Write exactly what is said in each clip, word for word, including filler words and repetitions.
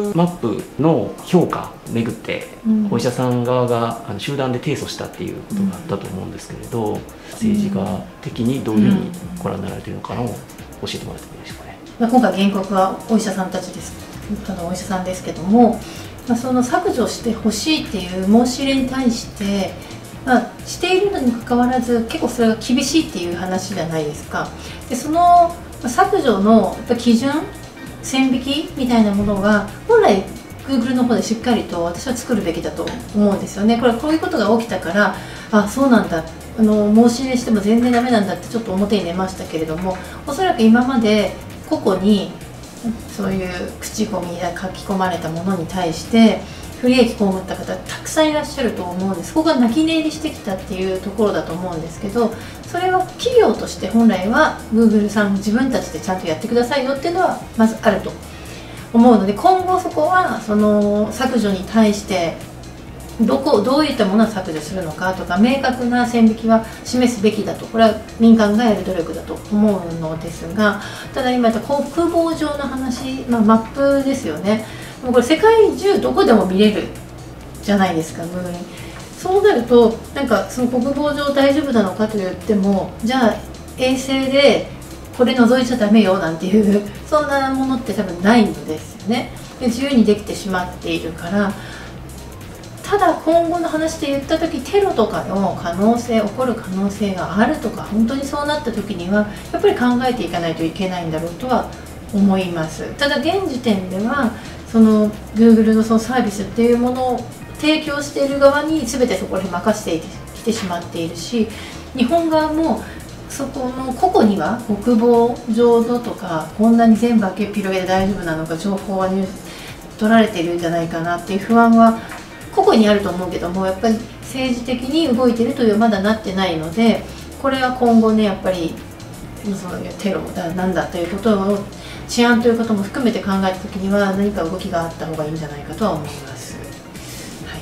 Google マップの評価をめぐって、うん、お医者さん側があの集団で提訴したっていうことがあったと思うんですけれど、うん、政治家的にどういうふうにご覧になられているのかを教えてもらってもいいでしょうかね。 まあ、今回原告はお医者さんたちです、あのお医者さんですけども、まあ、その削除してほしいっていう申し入れに対して、まあ、しているのにもかかわらず結構それが厳しいっていう話じゃないですか。でその削除のやっぱ基準、線引きみたいなものが本来 Google の方でしっかりと私は作るべきだと思うんですよね。これはこういうことが起きたから、あ、そうなんだ、あの申し入れしても全然ダメなんだってちょっと表に出ましたけれども、おそらく今まで個々にそういう口コミや書き込まれたものに対して不利益被った方たくさんいらっしゃると思うんです。ここが泣き寝入りしてきたっていうところだと思うんですけど、それを企業として本来は Google さん自分たちでちゃんとやってくださいよっていうのはまずあると思うので、今後そこはその削除に対してどこどういったものを削除するのかとか明確な線引きは示すべきだと、これは民間がやる努力だと思うのですが、ただ今言った国防上の話、まあ、マップですよね。もうこれ世界中どこでも見れるじゃないですか、Googleに。そうなるとなんかその国防上大丈夫なのかと言っても、じゃあ衛星でこれ覗いちゃダメよなんていうそんなものって多分ないんですよね。で自由にできてしまっているから。ただ今後の話で言った時、テロとかの可能性、起こる可能性があるとか、本当にそうなった時にはやっぱり考えていかないといけないんだろうとは思います。ただ現時点ではその Google のそのサービスっていうものを提供している側に全てそこら辺任せてきてしまっているし、日本側もそこの個々には国防上のとか、こんなに全部開けっ広げで大丈夫なのか、情報は取られているんじゃないかなっていう不安は個々にあると思うけども、やっぱり政治的に動いてるというまだなってないので、これは今後ねやっぱりそういうテロだなんだということを治安ということも含めて考えた時には何か動きがあった方がいいんじゃないかとは思います。 はい、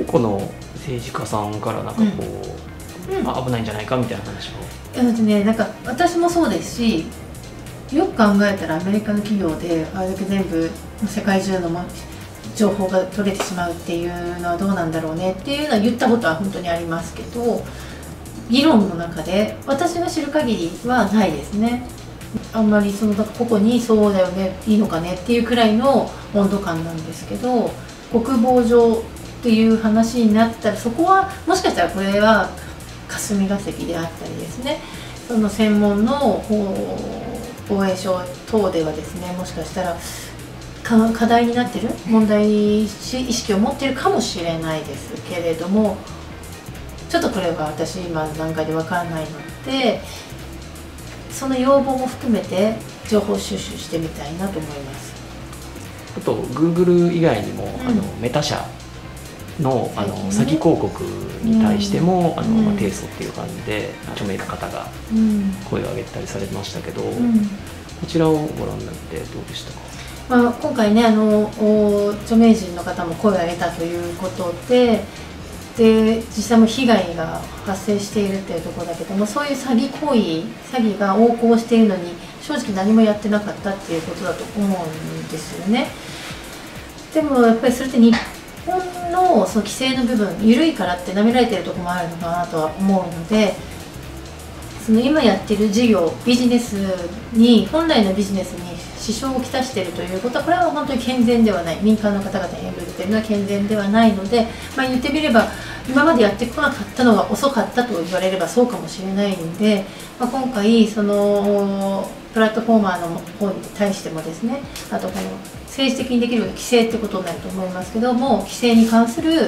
個々の政治家さんからなんかこう、うんうん、あ危ないんじゃないかみたいな話を。 だってね、なんか私もそうですし、よく考えたらアメリカの企業であれだけ全部世界中の情報が取れてしまうっていうのはどうなんだろうねっていうのは言ったことは本当にありますけど、議論の中で私が知る限りはないですね。あんまりその個々にそうだよね、いいのかねっていうくらいの温度感なんですけど、国防上っていう話になったら、そこはもしかしたらこれは霞が関であったりですね、その専門の防衛省等ではですね、もしかしたら課題になっている問題意識を持っているかもしれないですけれども、ちょっとこれは私今の段階で分からないので、その要望も含めて情報収集してみたいなと思います。 あと Google 以外にも、うん、あのメタ社のあの詐欺広告に対しても、うん、あのまあ、提訴っていう感じで著名な方が声を上げたりされましたけど、うん、こちらをご覧になってどうでしたか？ まあ、今回ね、あの著名人の方も声を上げたということで、で実際も被害が発生しているっていうところだけども、そういう詐欺行為、詐欺が横行しているのに正直何もやってなかったっていうことだと思うんですよね。でもやっぱりそれって日本のその規制の部分緩いからってなめられてるところもあるのかなとは思うので、その今やってる事業ビジネスに本来のビジネスに支障をきたしているということは、これは本当に健全ではない、民間の方々に言っているのは健全ではないので、まあ、言ってみれば今までやってこなかったのが遅かったと言われればそうかもしれないので、まあ、今回そのプラットフォーマーの方に対してもですね、あとこの政治的にできる規制ってことになると思いますけども、規制に関する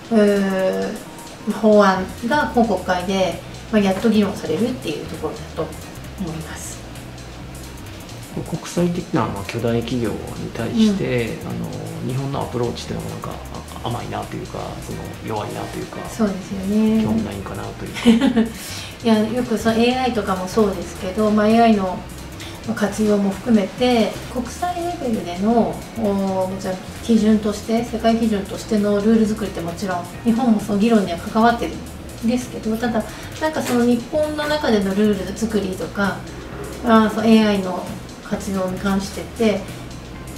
法案が今国会で、まあ、やっと議論されるっていうところだと思います。 国際的な巨大企業に対して、うん、あの日本のアプローチっていうのがなんか甘いなというか、その弱いなというか、 そうですよね、 興味ないんかなというかいや、よくその エーアイ とかもそうですけど、まあ、エーアイ の活用も含めて国際レベルでのじゃ基準として、世界基準としてのルール作りってもちろん日本もその議論には関わってるんですけど、ただなんかその日本の中でのルール作りとか、あその エーアイ の活用に関してって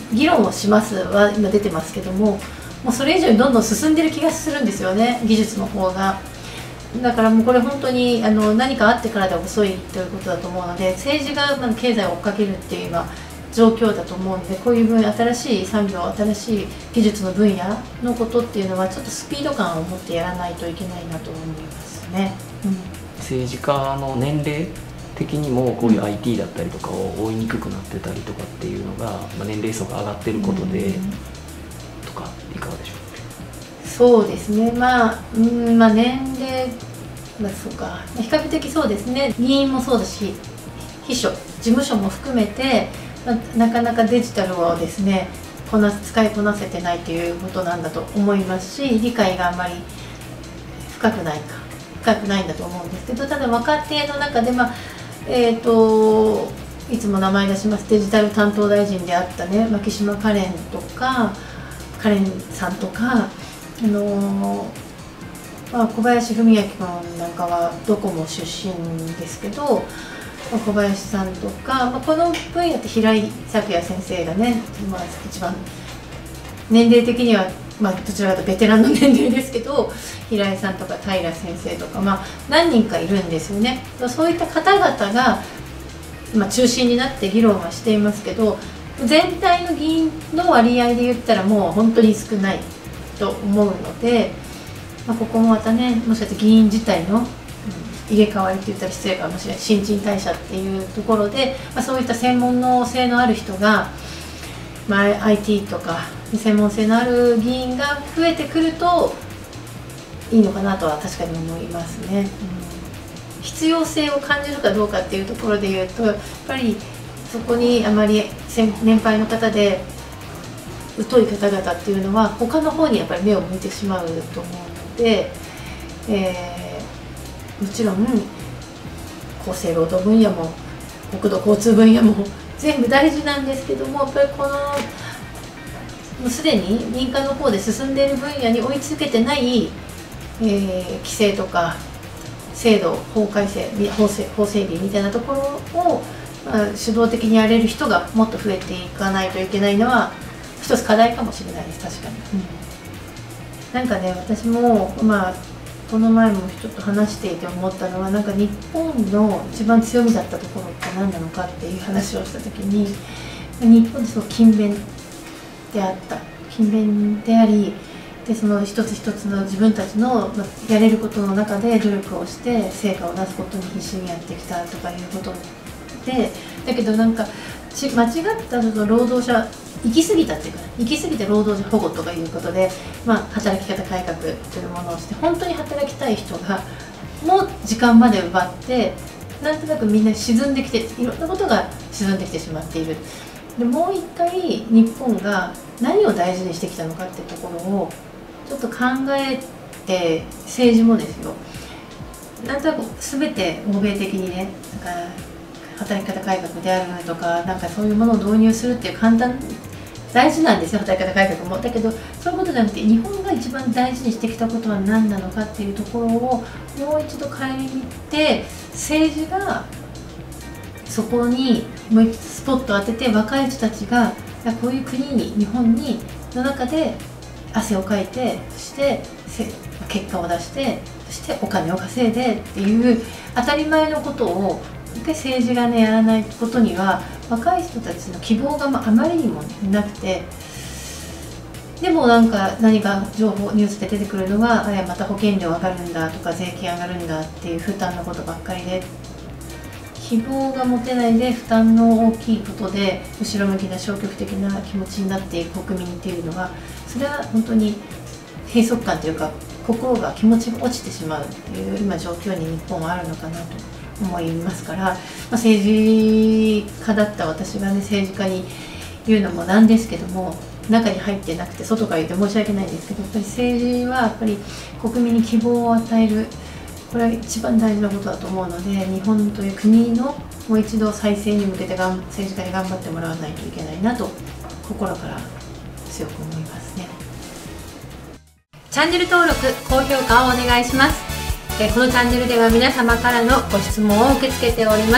議論をしますは今出てますけども、もうそれ以上にどんどん進んでる気がするんですよね、技術の方が。だからもうこれ本当にあの何かあってからでは遅いということだと思うので、政治がまあ経済を追っかけるっていう今状況だと思うので、こういう分新しい産業、新しい技術の分野のことっていうのはちょっとスピード感を持ってやらないといけないなと思いますね。うん、 政治家の年齢的にもこういう アイティー だったりとかを追いにくくなってたりとかっていうのが、まあ、年齢層が上がってることで、うん、とかいかがでしょう。 そうですね、まあ、うんまあ、年齢、まあ、そうか、比較的そうですね、議員もそうだし、秘書、事務所も含めて、まあ、なかなかデジタルをですねこな使いこなせてないということなんだと思いますし、理解があまり深くないか深くないんだと思うんですけど、ただ若手の中で、まあえー、といつも名前出しますデジタル担当大臣であったね牧島かれんとかカレンさんとか、あのーまあ、小林文明君なんかはドコモ出身ですけど、小林さんとか、まあ、この分野って平井咲也先生がね、まあ、一番年齢的には、まあ、どちらかというとベテランの年齢ですけど、平井さんとか平先生とか、まあ、何人かいるんですよね。そういった方々が、まあ、中心になって議論はしていますけど、全体の議員の割合で言ったらもう本当に少ないと思うので、まあ、ここもまたね、もしかして議員自体の入れ替わりって言ったら失礼かもしれない、新陳代謝っていうところで、まあ、そういった専門の性のある人が、まあ、アイティー とか専門性のある議員が増えてくるといいのかなとは確かに思いますね。うん、必要性を感じるかどうかっていうところで言うと、やっぱりそこにあまり年配の方で疎い方々っていうのは他の方にやっぱり目を向いてしまうと思うので、えーもちろん厚生労働分野も国土交通分野も全部大事なんですけども、やっぱりこのもうすでに民間の方で進んでいる分野に追いつけてない、えー、規制とか制度、法改正、法整法整備みたいなところを、まあ、主導的にやれる人がもっと増えていかないといけないのは一つ課題かもしれないです。確かに、うん、なんかね、私もまあこの前もちょっと話していて思ったのは、なんか日本の一番強みだったところって何なのかっていう話をした時に、日本ってすごく勤勉であった勤勉であり、でその一つ一つの自分たちのやれることの中で努力をして成果を出すことに必死にやってきたとかいうことで、だけどなんか間違ったのと労働者行き過ぎたっていうか、行き過ぎて労働者保護とかいうことで、まあ、働き方改革というものをして、本当に働きたい人がもう時間まで奪って、なんとなくみんな沈んできて、いろんなことが沈んできてしまっている。でもう一回日本が何を大事にしてきたのかっていうところをちょっと考えて、政治もですよ、なんとなく全て欧米的にね、なんか働き方改革であるとか、なんかそういうものを導入するっていう簡単大事なんですよ、働き方改革も。だけどそういうことじゃなくて、日本が一番大事にしてきたことは何なのかっていうところをもう一度顧みて、政治がそこにもう一度スポットを当てて、若い人たちがこういう国に、日本にの中で汗をかいて、そして結果を出して、そしてお金を稼いでっていう当たり前のことを政治がねやらないことには、若い人たちの希望があまりにもなくて、でもなんか何か情報ニュースで出てくるのが、あれまた保険料上がるんだとか税金上がるんだっていう負担のことばっかりで、希望が持てないで負担の大きいことで後ろ向きな消極的な気持ちになっている国民っていうのは、それは本当に閉塞感というか、心が気持ちが落ちてしまうっていう今状況に日本はあるのかなと思いますから、まあ、政治家だった私がね政治家に言うのもなんですけども、中に入ってなくて外から言って申し訳ないんですけど、やっぱり政治はやっぱり国民に希望を与える、これは一番大事なことだと思うので、日本という国のもう一度再生に向けてがん政治家に頑張ってもらわないといけないなと心から強く思いますね。チャンネル登録、高評価をお願いします。このチャンネルでは皆様からのご質問を受け付けております。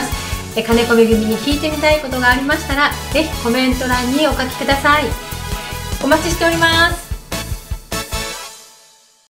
え金子めぐみに聞いてみたいことがありましたら、ぜひコメント欄にお書きください。お待ちしております。